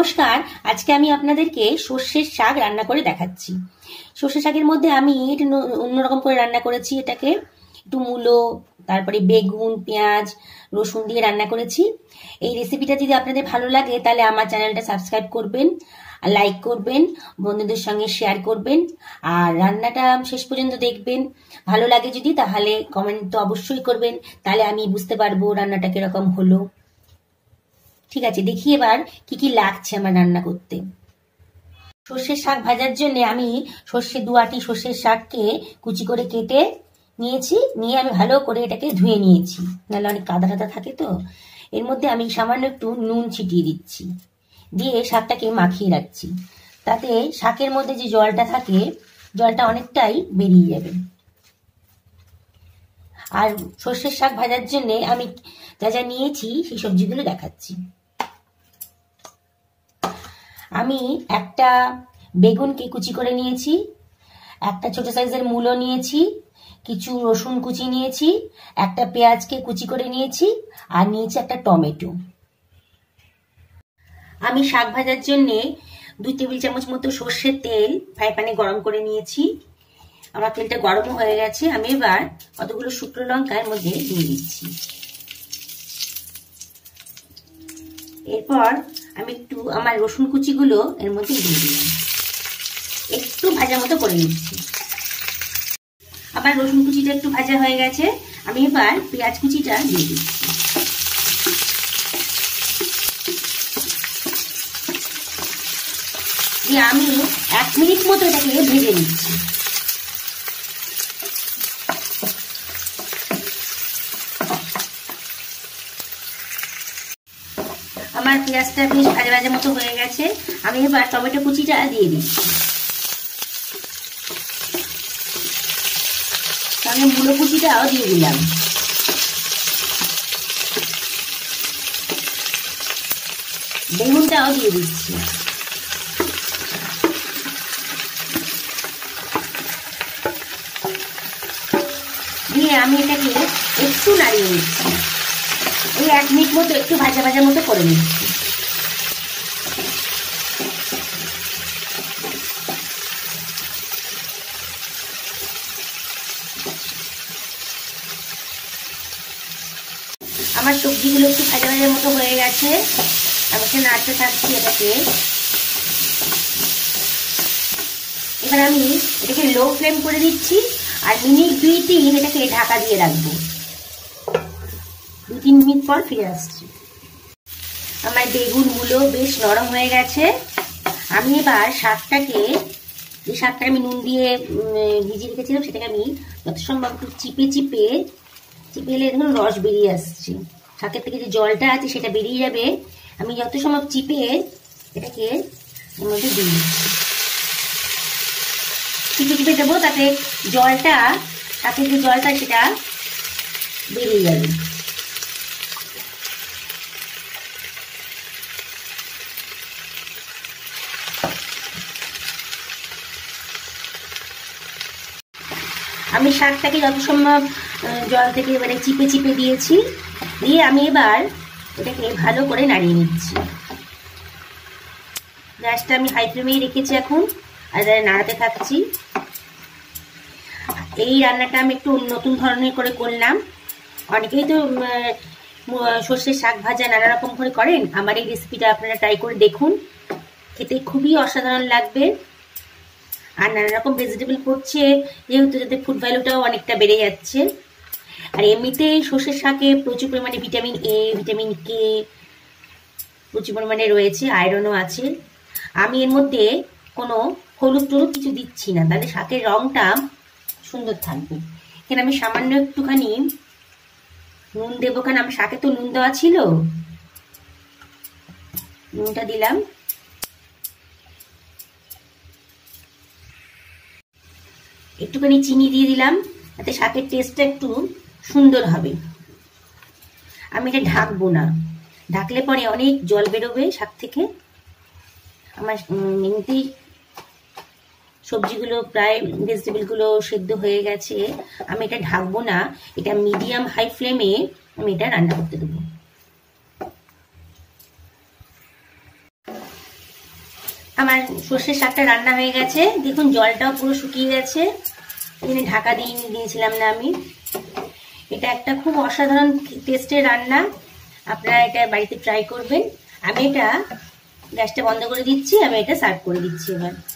নমস্কার। আজকে আমি আপনাদেরকে সর্ষের শাক রান্না করে দেখাচ্ছি। সর্ষের শাকের মধ্যে আমি একটু অন্যরকম করে রান্না করেছি। এটাকে একটু মূলো, তারপরে বেগুন, পেঁয়াজ, রসুন দিয়ে রান্না করেছি। এই রেসিপিটা যদি আপনাদের ভালো লাগে তাহলে আমার চ্যানেলটা সাবস্ক্রাইব করবেন, লাইক করবেন, বন্ধুদের সঙ্গে শেয়ার করবেন, আর রান্নাটা শেষ পর্যন্ত দেখবেন। ভালো লাগে যদি তাহলে কমেন্ট তো অবশ্যই করবেন, তাহলে আমি বুঝতে পারবো রান্নাটা কিরকম হলো। ঠিক আছে, দেখি এবার কি কি লাগছে আমার রান্না করতে। সর্ষের শাক ভাজার জন্য আমি দু আটি সর্ষের শাককে কুচি করে কেটে নিয়েছি। নিয়ে আমি ভালো করে এটাকে ধুয়ে নিয়েছি, নাহলে অনেক কাদা টাদা থাকে তো। এর মধ্যে আমি সামান্য একটু নুন ছিটিয়ে দিচ্ছি, দিয়ে শাকটাকে মাখিয়ে রাখছি। তাতে শাকের মধ্যে যে জলটা থাকে, জলটা অনেকটাই বেরিয়ে যাবে। আর সর্ষের শাক ভাজার জন্য আমি যা যা নিয়েছি সেই সবজিগুলো দেখাচ্ছি। আমি একটা বেগুনকে কুচি করে নিয়েছি, একটা ছোট সাইজের মূলো নিয়েছি, কিছু রসুন কুচি নিয়েছি, একটা পেঁয়াজকে কুচি করে নিয়েছি, আর নিয়েছি একটা টমেটো। আমি শাক ভাজার জন্যে 2 টেবিল চামচ মতো সর্ষের তেল ফ্রাই প্যানে গরম করে নিয়েছি। আমার তেলটা গরম হয়ে গেছে। আমি এবার কতগুলো শুকনো লঙ্কা এর মধ্যে দিয়ে দিচ্ছি। এরপর আমি একটু আমার রসুন কুচিগুলো এর মধ্যে দিয়ে দিলাম, একটু ভাজা মতো করে নিচ্ছি। আবার রসুন কুচিটা একটু ভাজা হয়ে গেছে। আমি এবার পেঁয়াজ কুচিটা দিয়ে দিচ্ছি। দিয়ে আমি 1 মিনিট মতো এটাকে ভেজে নিচ্ছি। আমার পেঁয়াজটা বেশ ভাজা ভাজা মতো হয়ে গেছে। আমি এবার টমেটো কুচিটা দিয়ে দিচ্ছি, সঙ্গে মূলো কুচিটাও দিয়ে দিলাম। বেগুনটাও দিয়ে দিচ্ছি। দিয়ে আমি এটাকে একটু নাড়িয়ে নিচ্ছি। এই 1 মিনিট মতো একটু ভাজা ভাজা মতো করে নিচ্ছি। আমার সবজিগুলো একটু ভাজা ভাজার মতো হয়ে গেছে। আমি একটু নাড়তে থাকছি এটাকে। এবার আমি এটাকে লো ফ্লেম করে দিচ্ছি, আর মিনিট 2-3 এটাকে ঢাকা দিয়ে রাখবো। 2-3 মিনিট পর ফিরে আসছি। আমার বেগুন মূলো বেশ নরম হয়ে গেছে। আমি এবার শাকটাকে, যে শাকটা আমি নুন দিয়ে ভিজিয়ে রেখেছিলাম, সেটাকে আমি যত সম্ভব একটু চিপে এলে দেখুন রস বেরিয়ে আসছে। শাকের থেকে যে জলটা আছে সেটা বেরিয়ে যাবে। আমি যত সম্ভব চিপে এটাকে এর মধ্যে দিয়ে দিচ্ছি। চিপে দেবো, তাতে জলটা, শাকের যে জলটা সেটা বেরিয়ে যাবে। আমি শাকটাকে যত সম্ভব জল থেকে এবারে চিপে দিয়েছি। দিয়ে আমি এবার এটাকে ভালো করে নাড়িয়ে নিচ্ছি। গ্যাসটা আমি হাই ফ্লেমেই রেখেছি এখন, আর নাড়াতে থাকছি। এই রান্নাটা আমি একটু নতুন ধরনের করে করলাম। অনেকেই তো সর্ষের শাক ভাজা নানা রকম করে করেন। আমার এই রেসিপিটা আপনারা ট্রাই করে দেখুন, খেতে খুবই অসাধারণ লাগবে। আর নানা রকম ভেজিটেবল পড়ছে যেহেতু, যাতে ফুড ভ্যালুটাও অনেকটা বেড়ে যাচ্ছে। আর এমনিতে সর্ষের শাকে প্রচুর পরিমাণে ভিটামিন এ, ভিটামিন কে প্রচুর পরিমাণে রয়েছে, আয়রনও আছে। আমি এর মধ্যে কোনো হলুদ টলুদ কিছু দিচ্ছি না, তাহলে শাকের রংটা সুন্দর থাকবে। এখানে আমি সামান্য একটুখানি নুন দেবো, কারণ আমার শাকে তো নুন দেওয়া ছিল, নুনটা দিলাম। একটুখানি চিনি দিয়ে দিলাম, তাতে শাকের টেস্টটা একটু সুন্দর হবে। আমি এটা ঢাকবো না, ঢাকলে পরে অনেক জল বেরোবে শাক থেকে। আমার এমনিতেই সবজিগুলো প্রায়, ভেজিটেবলগুলো সেদ্ধ হয়ে গেছে। আমি এটা ঢাকবো না, এটা মিডিয়াম হাই ফ্লেমে আমি এটা রান্না করতে দেবো। আমার সর্ষের শাকটা রান্না হয়ে গেছে, দেখুন জলটাও পুরো শুকিয়ে গেছে। এখানে ঢাকা দিয়েছিলাম না আমি। এটা একটা খুব অসাধারণ টেস্টের রান্না, আপনারা এটা বাড়িতে ট্রাই করবেন। আমি এটা গ্যাসটা বন্ধ করে দিচ্ছি, আমি এটা সার্ভ করে দিচ্ছি এবার।